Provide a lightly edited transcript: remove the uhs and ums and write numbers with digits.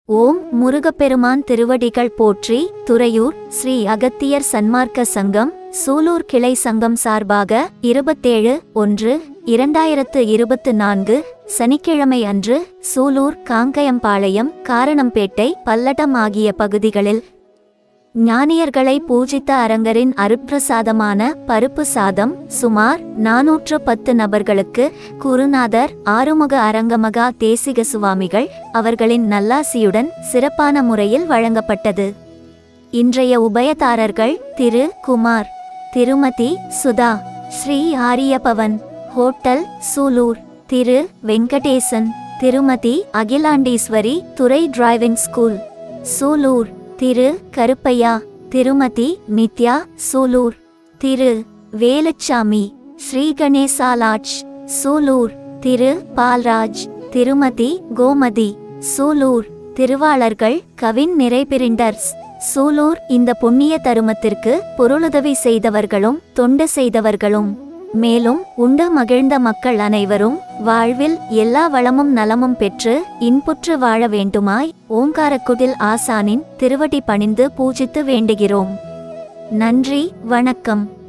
ஓம் முருகப்பெருமான் திருவடிகள் போற்றி. துறையூர் ஸ்ரீ அகத்தியர் சன்மார்க்க சங்கம் சூலூர் கிளை சங்கம் சார்பாக 27/1/2024 சனிக்கிழமை அன்று சூலூர், காங்கயம்பாளையம், காரணம்பேட்டை, பல்லடம் ஆகிய பகுதிகளில் ஞானியர்களை பூஜித்த அரங்கரின் அருட்பிரசாதமான பருப்பு சாதம் சுமார் 410 நபர்களுக்கு குருநாதர் ஆறுமுக அரங்கமகா தேசிக சுவாமிகள் அவர்களின் நல்லாசியுடன் சிறப்பான முறையில் வழங்கப்பட்டது. இன்றைய உபயதாரர்கள் Thiru Kumar, Thirumathi Sudha, Sri Aryabhavan hotel Sulur, Thiru Venkatesan, Thirumathi Akilandeswari, Durai driving school Sulur, Thiru Karuppaiya, Thirumathi Nithya, Sulur, Thiru Veluchamy, Sri Ganesha lodge Sulur, Thiru Palraj, Thirumathi Gomathi, Sulur. திருவாளர்கள் Kavin நிறைபிரிண்டர்ஸ் Sulur. இந்த புண்ணிய தருமத்திற்கு பொருளுதவி செய்தவர்களும் தொண்டு செய்தவர்களும் மேலும் உண்டு மகிழ்ந்த மக்கள் அனைவரும் வாழ்வில் எல்லா வளமும் நலமும் பெற்று இன்புற்று வாழ வேண்டுமாய் ஓங்காரக்குடில் ஆசானின் திருவடி பணிந்து பூஜித்து வேண்டுகிறோம். நன்றி, வணக்கம்.